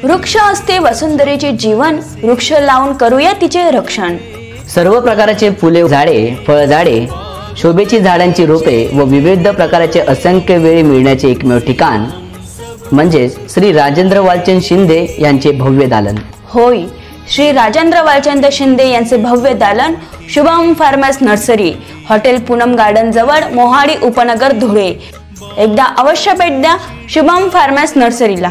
वृक्ष असते वसुंधरेचे जीवन, वृक्ष लावून करूया तिचे रक्षण। सर्व प्रकारचे फुले झाडे, फळझाडे, शोभेची झाडांची रोपे व विविध प्रकारचे असंख्य वेळी मिळण्याचे एकमेव ठिकाण म्हणजे श्री राजेंद्र वालचंद शिंदे यांचे भव्य दालन। होय, श्री राजेंद्र वालचंद शिंदे यांचे भव्य दालन Shubham farmers nursery, hotel Poonam garden जवळ, मोहाडी उपनगर, धुळे। एकदा अवश्य भेट द्या शुभम फार्मर्स नर्सरीला।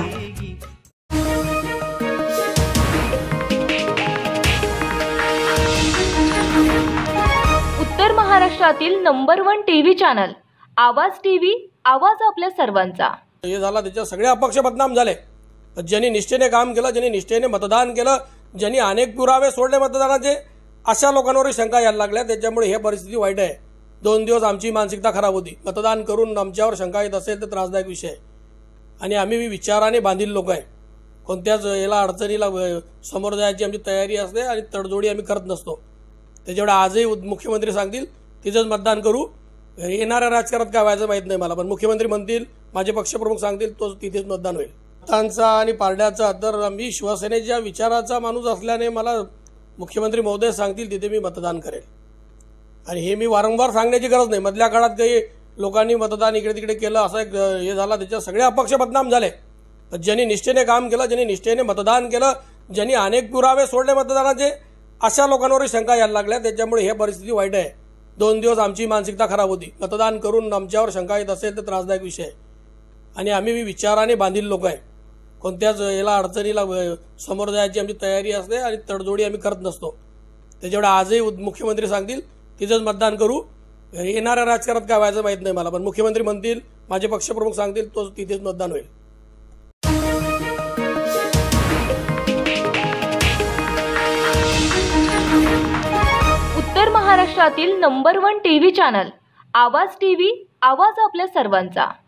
उत्तर महाराष्ट्रातील number 1 TV channel Awaaz TV, आवाज आपल्या सर्वांचा। हे झाला त्याच्या सगळे अपक्ष बदनाम झाले। ज्यांनी निष्ठेने काम केलं, ज्यांनी निष्ठेने मतदान केलं, ज्यांनी अनेक पुरावे सोडले मतदानाचे, अशा लोकांवर शंका यायला लागल्या। त्याच्यामुळे हे परिस्थिती वाईट आहे। 2 दिवस आमची मानसिकता खराब होती। मतदान करून आमच्यावर शंका येत असेल तर त्रासदायक विषय आहे आणि आम्ही विचाराने बांधील लोक आहे। कोणत्याच याला अडचणीला समोर जायची आमची तयारी असते आणि तडजोडी आम्ही करत नसतो। त्याच्यामुळे आजही मुख्यमंत्री सांगतील तिथेच मतदान करू। येणाऱ्या राजकारणात काय व्हायचं माहीत नाही मला, पण मुख्यमंत्री म्हणतील, माझे पक्षप्रमुख सांगतील, तो तिथेच मतदान होईल। मतांचा आणि पारड्याचा तर मी शिवसेनेच्या विचाराचा माणूस असल्याने मला मुख्यमंत्री महोदय सांगतील तिथे मी मतदान करेल आणि हे मी वारंवार सांगण्याची गरज नाही। मधल्या काळात काही लोकांनी मतदान इकडे तिकडे केलं, असं एक हे झाला, त्याच्या सगळे अपक्ष बदनाम झाले। ज्यांनी निष्ठेने काम केलं, ज्यांनी निष्ठेने मतदान केलं, ज्यांनी अनेक पुरावे सोडले मतदानाचे, अशा लोकांवर शंका यायला लागल्या। त्याच्यामुळे हे परिस्थिती वाईट आहे। 2 दिवस आमची मानसिकता खराब होती। मतदान करून आमच्यावर शंका येत असेल तर त्रासदायक विषय आहे आणि आम्ही विचाराने बांधील लोक आहे। कोणत्याच याला अडचणीला समोर जायची आमची तयारी असते आणि तडजोडी आम्ही करत नसतो। त्याच्यामुळे आजही मुख्यमंत्री सांगतील तिथेच मतदान करू। येणाऱ्या राजकारणात काय व्हायचं माहीत नाही मला, पण मुख्यमंत्री म्हणतील, माझे पक्षप्रमुख सांगतील, तो तिथेच मतदान होईल। उत्तर महाराष्ट्रातील number 1 TV channel Awaaz TV, आवाज आपल्या सर्वांचा।